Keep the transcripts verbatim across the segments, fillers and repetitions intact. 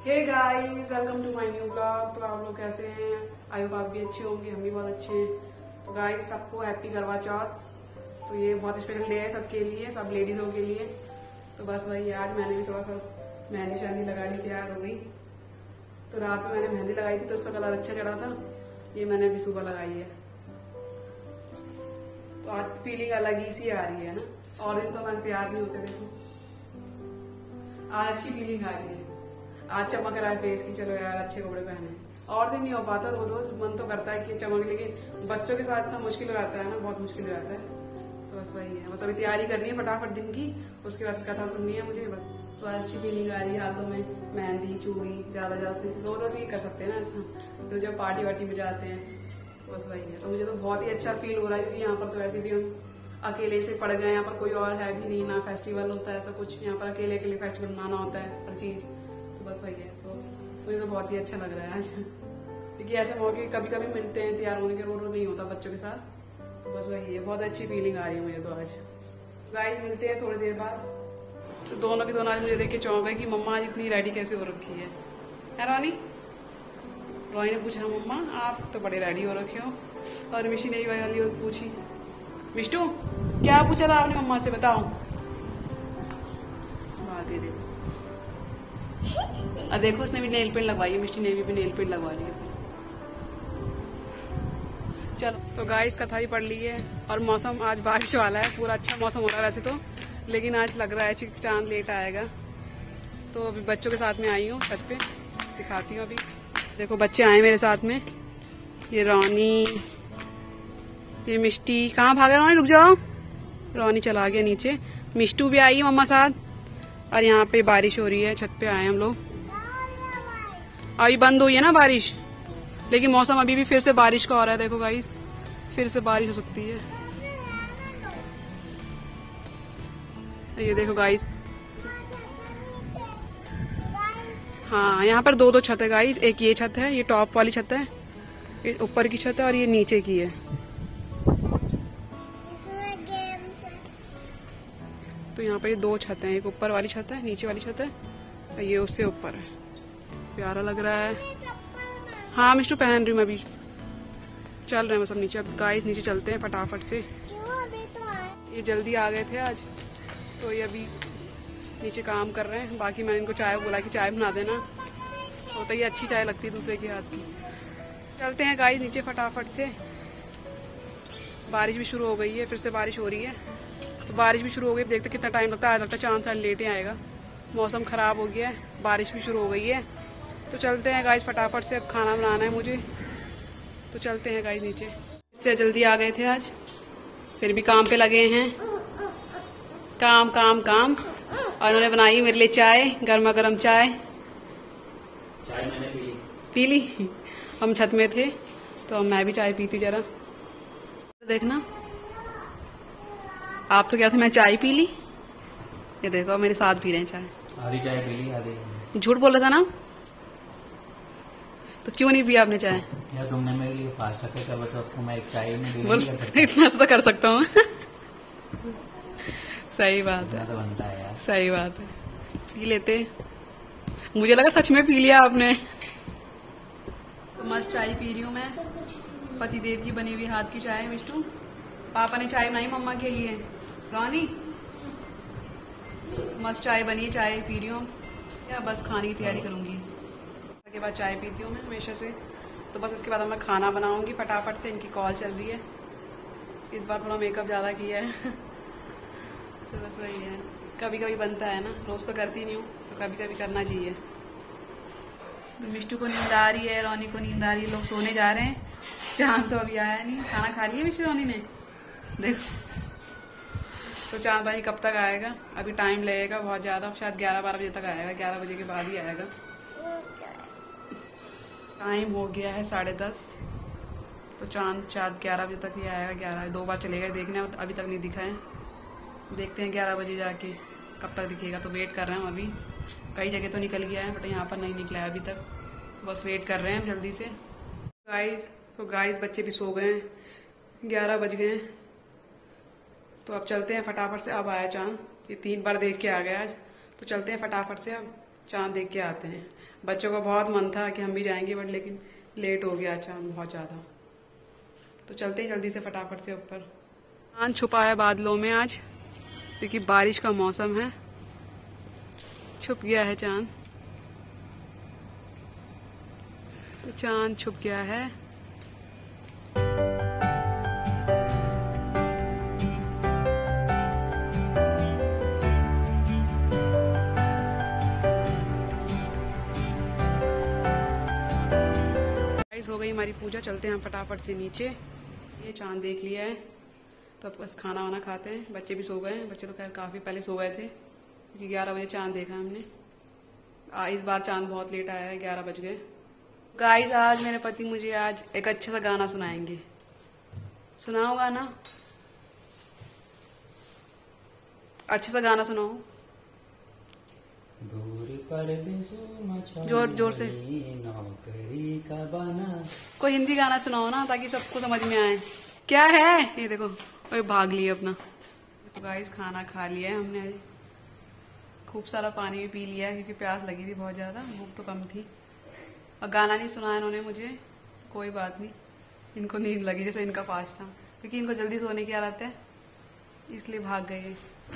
Hey guys, welcome to my new blog. तो आप लोग कैसे हैं? आई होप आप भी अच्छे होंगे, हम भी बहुत अच्छे हैं। तो गाइस, सबको हैप्पी करवा चौथ। तो ये बहुत स्पेशल डे है सबके लिए, सब लेडीजों के लिए। तो बस वही, आज मैंने भी थोड़ा सा मेहंदी शहंदी लगा ली, तैयार हो गई। तो रात में मैंने मेहंदी लगाई थी तो उसका कलर अच्छा चढ़ा था। ये मैंने अभी सुबह लगाई है। तो आज फीलिंग अलग ही सी आ रही है ना। और दिन तो मैं तैयार नहीं होते, देखो आज अच्छी फीलिंग आ रही है। आज चमक रहा है फेस की, चलो यार अच्छे कपड़े पहने। और दिन नहीं हो पाता, रोज रोज मन तो करता है कि चमक, लेकिन बच्चों के साथ इतना मुश्किल हो जाता है ना, बहुत मुश्किल हो जाता है। तो बस वही है, बस अभी तैयारी करनी है फटाफट दिन की, उसके बाद कथा सुननी है मुझे बस। तो अच्छी फीलिंग आ रही है, हाथों में मेहंदी, चूड़ी, ज्यादा ज्यादा से रोज रोज ही कर सकते हैं ना ऐसा। तो जब पार्टी वार्टी में जाते हैं तो बस वही है। तो मुझे तो बहुत ही अच्छा फील हो रहा है, क्योंकि यहाँ पर तो वैसे भी हम अकेले से पड़ गए, यहाँ पर कोई और है भी नहीं ना, फेस्टिवल होता है ऐसा कुछ, यहाँ पर अकेले अकेले फेस्टिवल मनाना होता है हर चीज। तो बस वही है। तो मुझे तो बहुत ही अच्छा लग रहा है आज, क्योंकि ऐसे मौके कभी कभी मिलते हैं, तैयार होने के रोड रोड नहीं होता बच्चों के साथ। तो बस वही है, बहुत अच्छी फीलिंग आ रही है मुझे तो आज। गाइस, मिलते हैं थोड़ी देर बाद। तो दोनों की दोनों आज मुझे देख के चौंक गए कि मम्मा आज इतनी रेडी कैसे हो रखी है। है रोनी? रोनी ने पूछा, मम्मा आप तो बड़े रेडी हो रखे हो। और मिशी ने वाली पूछी, मिष्टू क्या पूछा था आपने मम्मा से, बताओ। दे दे। और देखो उसने भी नेल पेंट लगवाई है, मिष्टी ने भी, भी नेल पेंट लगवा ली है। चलो, तो गाइस कथा भी पढ़ ली है और मौसम आज बारिश वाला है, पूरा अच्छा मौसम हो रहा है वैसे तो, लेकिन आज लग रहा है चांद लेट आएगा। तो अभी बच्चों के साथ में आई हूँ छत पे, दिखाती हूँ। अभी देखो बच्चे आए मेरे साथ में, ये रोनी, ये मिष्टी। कहाँ भागा रोनी, रुक जाओ। रोनी चला गया नीचे। मिष्टू भी आई है मम्मा साथ। और यहाँ पे बारिश हो रही है, छत पे आए हम लोग। अभी बंद हुई है ना बारिश, लेकिन मौसम अभी भी फिर से बारिश का हो रहा है। देखो गाइस, फिर से बारिश हो सकती है। ये देखो गाइस, हाँ यहाँ पर दो दो छत है गाइस। एक ये छत है, ये टॉप वाली छत है, ये ऊपर की छत है, और ये नीचे की है। तो यहाँ पर ये दो छत हैं, एक ऊपर वाली छत है, नीचे वाली छत है, और ये उससे ऊपर है। प्यारा लग रहा है। हाँ मिष्टू पहन रही हूँ मैं अभी। चल रहे हैं सब नीचे। अब गाइस नीचे चलते हैं फटाफट से। ये जल्दी आ गए थे आज, तो ये अभी नीचे काम कर रहे हैं। बाकी मैंने इनको चाय बोला कि चाय बना देना, तो ये अच्छी चाय लगती है दूसरे के हाथ की। चलते हैं गाइस नीचे फटाफट से। बारिश भी शुरू हो गई है, फिर से बारिश हो रही है। तो बारिश भी शुरू हो गई, देखते कितना टाइम लगता है। आज लगता है चांद शायद लेट ही आएगा, मौसम खराब हो गया है, बारिश भी शुरू हो गई है। तो चलते हैं गाइस फटाफट से, अब खाना बनाना है मुझे। तो चलते हैं गाइस नीचे। इससे जल्दी आ गए थे आज, फिर भी काम पे लगे हैं। काम काम काम। और उन्होंने बनाई मेरे लिए चाय, गर्मा गर्म चाय। चाय मैंने पी ली। पी ली? हम छत में थे तो मैं भी चाय पीती जरा। देखना, आप तो क्या थे, मैं चाय पी ली। ये देखो मेरे साथ पी रहे हैं चाय। आधी चाय पी ली, आधी। झूठ बोल रहा था ना, तो क्यों नहीं पिया आपने चाय? यार तुमने मेरे लिए फास्ट रखे, कर बता तो मैं एक चाय नहीं बोल, इतना सा तो कर सकता हूँ। सही बात है, तो बनता है यार। सही बात है, पी लेते। मुझे लगा सच में पी लिया आपने। तो मस्त चाय पी रही हूँ मैं, पतिदेव की बनी हुई हाथ की चाय। मिष्टू, पापा ने चाय बनाई मम्मा के लिए। रानी, मस्त चाय बनी, चाय पी रही हूँ। या बस खाने की तैयारी करूंगी, के बाद चाय पीती हूँ मैं हमेशा से। तो बस इसके बाद मैं खाना बनाऊंगी फटाफट से। इनकी कॉल चल रही है, इस बार थोड़ा मेकअप ज्यादा किया है। तो बस वही है, कभी कभी बनता है ना, रोज तो करती नहीं हूँ, तो कभी कभी करना चाहिए। तो मिष्टू को नींद आ रही है, रोनी को नींद आ रही है, लोग सोने जा रहे हैं। चांद तो अभी आया नहीं। खाना खा लिया मिष्टू रोनी ने? देखो, तो चांद भाई कब तक आएगा? अभी टाइम लगेगा बहुत ज्यादा, शायद ग्यारह बारह बजे तक आएगा। ग्यारह बजे के बाद ही आएगा। टाइम हो गया है साढ़े दस, तो चांद शायद ग्यारह बजे तक ही आएगा। ग्यारह दो बार चलेगा देखने, अभी तक नहीं दिखा है। देखते हैं ग्यारह बजे जाके कब तक दिखेगा। तो वेट कर रहे हैं हम। अभी कई जगह तो निकल गया है, बट यहाँ पर नहीं निकला है अभी तक। तो बस वेट कर रहे हैं जल्दी से। गाइस, तो गाइस बच्चे भी सो गए हैं, ग्यारह बज गए हैं। तो अब चलते हैं फटाफट से। अब आया चांद, ये तीन बार देख के आ गया आज। तो चलते हैं फटाफट से अब। चांद देख के आते हैं। बच्चों का बहुत मन था कि हम भी जाएंगे, बट लेकिन लेट हो गया चांद बहुत ज़्यादा। तो चलते ही जल्दी से फटाफट से ऊपर। चांद छुपा है बादलों में आज, क्योंकि बारिश का मौसम है। छुप गया है चांद, तो चांद छुप गया है। हो गई हमारी पूजा, चलते हैं हम फटाफट से नीचे। ये चांद देख लिया है, तो अब बस खाना वाना खाते हैं। बच्चे भी सो गए हैं, बच्चे तो खैर काफ़ी पहले सो गए थे, क्योंकि ग्यारह बजे चांद देखा हमने। आ, इस बार चांद बहुत लेट आया है, ग्यारह बज गए। गाइस, आज मेरे पति मुझे आज एक अच्छा सा गाना सुनाएंगे। सुनाओ गाना, अच्छा सा गाना सुनाओ। जोर जोर से नौकरी का बना। कोई हिंदी गाना सुनाओ ना, ताकि सबको समझ में आए। क्या है ये देखो, कोई भाग लिया अपना। तो गाइस, खाना खा लिया है हमने, खूब सारा पानी भी पी लिया है, क्योंकि प्यास लगी थी बहुत ज्यादा, भूख तो कम थी। और गाना नहीं सुनाया इन्होंने मुझे, कोई बात नहीं। इनको नींद लगी, जैसे इनका पास था, क्योंकि इनको जल्दी सोने की आदत है, इसलिए भाग गए।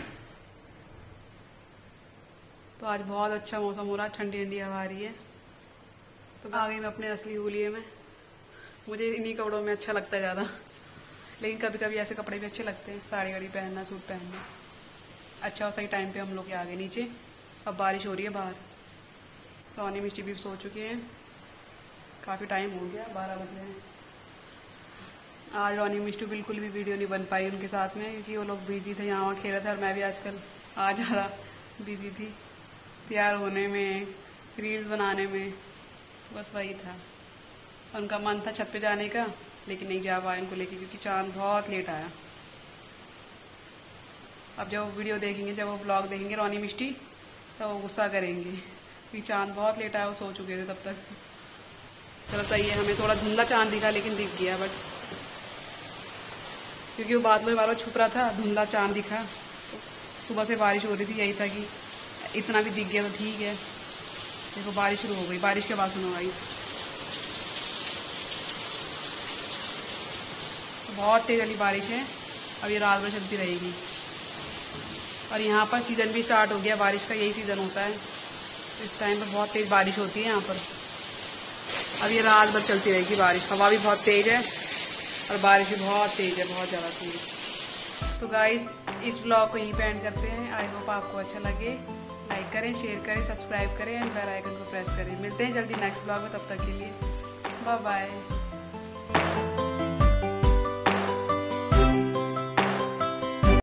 तो आज बहुत अच्छा मौसम हो रहा है, ठंडी ठंडी हवा आ रही है। तो आ गई मैं अपने असली हुलिये में। मुझे इन्हीं कपड़ों में अच्छा लगता है ज़्यादा, लेकिन कभी कभी ऐसे कपड़े भी अच्छे लगते हैं, साड़ी वाड़ी पहनना, सूट पहनना अच्छा। और सही टाइम पे हम लोग आ गए नीचे। अब बारिश हो रही है बाहर। रोनी मिस्टी भी सो चुके हैं, काफ़ी टाइम हो गया, बारह बज गए हैं। आज रोनी मिस्टू बिल्कुल भी वीडियो नहीं बन पाई उनके साथ में, क्योंकि वो लोग बिजी थे, यहाँ वहाँ खेल रहे थे। और मैं भी आजकल आज ज़्यादा बिजी थी, तैयार होने में, रील्स बनाने में, बस वही था। उनका मन था छत पे जाने का, लेकिन नहीं जा पाए उनको लेके, क्योंकि चांद बहुत लेट आया। अब जब वो वीडियो देखेंगे, जब वो ब्लॉग देखेंगे रोनी मिस्टी, तो वो गुस्सा करेंगे, क्योंकि चांद बहुत लेट आया, वो सो चुके थे तब तक। चलो सही है, हमें थोड़ा धुंधला चांद दिखा, लेकिन दिख गया। बट क्योंकि वो बादलों में बार छुप रहा था, धुंधला चांद दिखा। सुबह से बारिश हो रही थी, यही था कि इतना भी दिख गया तो ठीक है। देखो बारिश शुरू हो गई, बारिश के बाद सुनो गाइस, बहुत तेज वाली बारिश है। अब ये रात भर चलती रहेगी। और यहाँ पर सीजन भी स्टार्ट हो गया बारिश का, यही सीजन होता है इस टाइम पर, बहुत तेज बारिश होती है यहाँ पर। अब ये रात भर चलती रहेगी बारिश। हवा भी बहुत तेज है और बारिश भी बहुत तेज है, बहुत ज़्यादा तेज। तो गाइस, इस व्लॉग को यहीं पे एंड करते हैं। आई होप आपको अच्छा लगे। लाइक करें, शेयर करें, सब्सक्राइब करें एंड बेल आइकन को प्रेस करें। मिलते हैं जल्दी नेक्स्ट व्लॉग में, तब तक के लिए बाय बाय।